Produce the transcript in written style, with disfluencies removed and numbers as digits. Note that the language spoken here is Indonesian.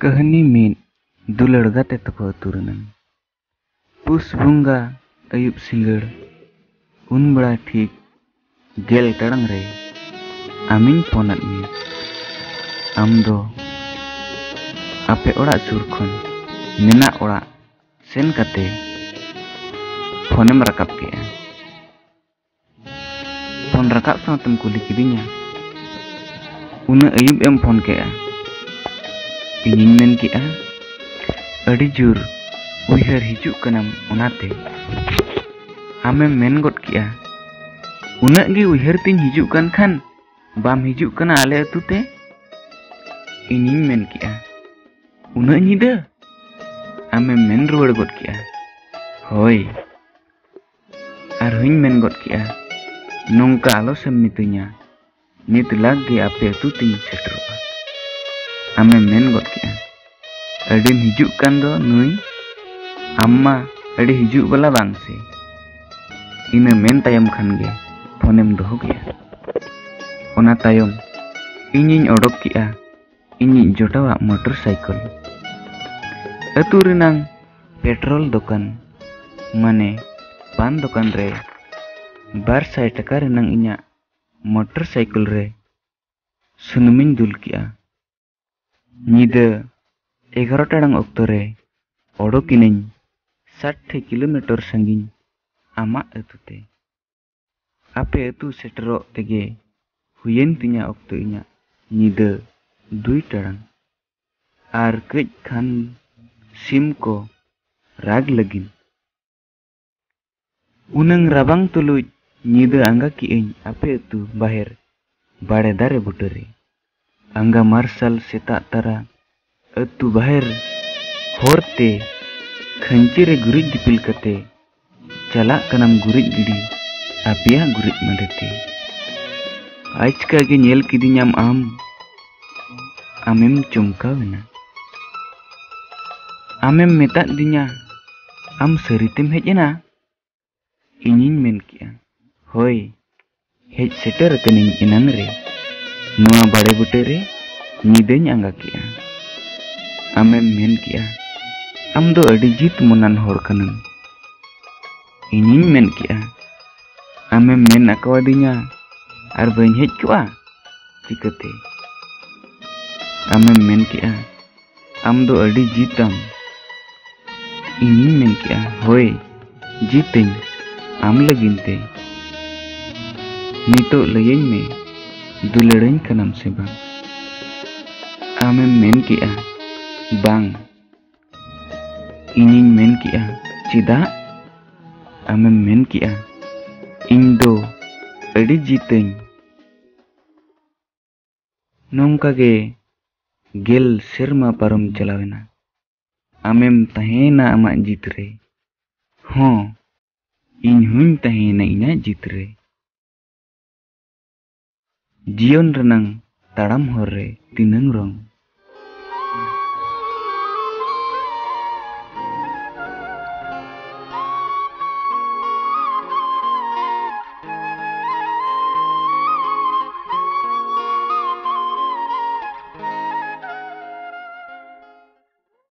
Kahani mid dular gate toko turunan. Pus bunga ayub singar un bड़ा ठीक gel tarang re amin ponat mi am do ape ora sur khon mena ora sen kate phonem rakap ke phone rakap santem kuli kidinya una ayub em phone ke inying men ke adi jur uihar hijuk kanam onate amem men got kia unak gi uihar tin hijuk kan khan bam hijuk kana ale atu te inying men kia unak nyida amem men ruwar got kia hoi arhuin men got kia nongka alo sem nitunya nit lagi ape atu tin setroa amem men got kia adim hijuk kan do nui amma adi hijuk bala bang se ina men tayam khan ge phonem doho gea ona tayom inying odok kia inying jotawa motorcycle atu renang petrol dokan mane pan dokan re 200 taka renang inya motorcycle re sunumin dul kia nyida 11 टाड़ांग ऑक्टो रे ओडोकिनें 60 किलोमीटर संगिन आमा अतुते आपे अतु सेटरो तेगे हुयेन तिnya ऑक्टो इnya nyida 2 टाड़ांग आर कई खान सिम को राग लगिन unang rabang tuluj nyida angga kieng ape अतु बाहर बाड़े दारे बुटरे angga marsal seta tara atu bahir horte khancire gurit dipil kate chalak kanam gurit gidi apia gurit mandete aizka ge nyel kidinyam amem chumkawena amem metak dinya am seritim hejena inying men kia hoi hej seter kening inang re nua bade butere nyideny angga kia amem men kia am do adi jit monan hor kanam inying men kia amem men akawadinya ar bain hej kwa chikate amem men kia am do adi jitam inying men kia hoi jiteng am laginte nito layen me dularain kanam se bang amem men kia bang inying men kia cida amem men kia indo adi jiteng nongka ge gel serma parom chalawena amem tahena amak jitre ho inyhuny tahena inya jitre jion renang taram hor re tinang rong